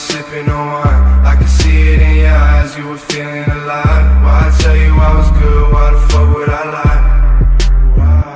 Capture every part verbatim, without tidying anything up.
sipping on wine. I could see it in your eyes, you were feeling alive. Why I tell you I was good, why the fuck would I lie? Why?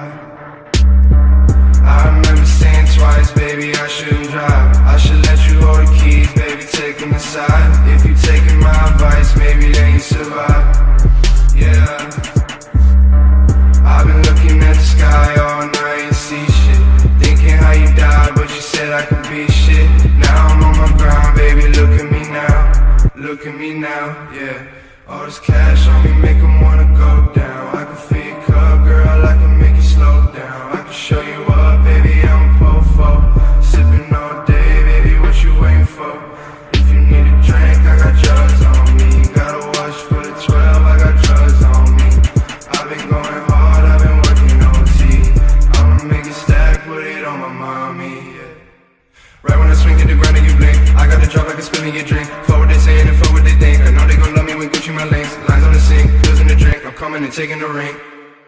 I remember saying twice, baby, I shouldn't drive. I should let you hold the keys, baby, take them inside. If you taking my advice, maybe then you survive. Yeah, I've been looking at the sky all night and see shit, thinking how you died, but you said I could be shit. Now I'm on my grind, baby, look at me now. Look at me now, yeah. All this cash on me make 'em wanna go down. I can feel your cup, girl, I can make you slow down. I can show you up, baby, I'm a po-fo. Sipping all day, baby, what you waiting for? If you need a drink, I got drugs on me. Gotta watch for the twelve, I got drugs on me. I've been going hard, I've been working O T. I'ma make it stack, put it on my mommy, yeah. Right when I swing hit the ground and you blink, I got the drop like a spilling your drink. Fuck what they saying and fuck what they think. I know they gon' love me when Gucci my links. Lines on the sink, pills in the drink. I'm coming and taking the ring.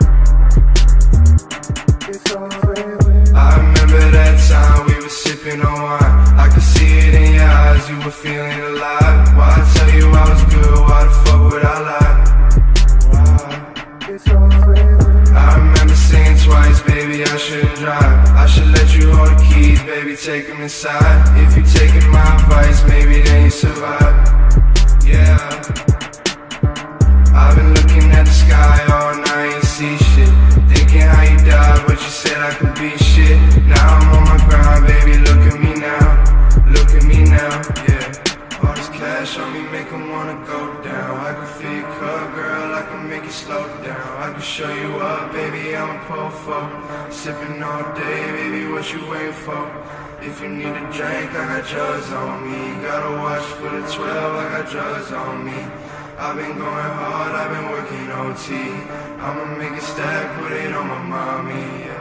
I remember that time we were sipping on wine. I could see it in your eyes, you were feeling alive. Why I tell you I was good, why the fuck would I lie? Why? I remember saying twice, baby, I shouldn't drive. I should let you hold the keys, baby, take them inside. If you taking my advice, maybe then you survive. Yeah, I've been looking at the sky all night and see shit, thinking how you died, but you said I could be shit. Now I'm on my grind, baby, look at me now. Look at me now, yeah. All this cash on me make 'em wanna go down. I can feel your cup, girl, I can make you slow down. I can show you up, baby, I'm a po-fo. Sipping all day, baby, what you waiting for? If you need a drink, I got drugs on me. Gotta watch for the twelve, I got drugs on me. I've been going hard, I've been working O T. I'ma make it stack, put it on my mommy, yeah.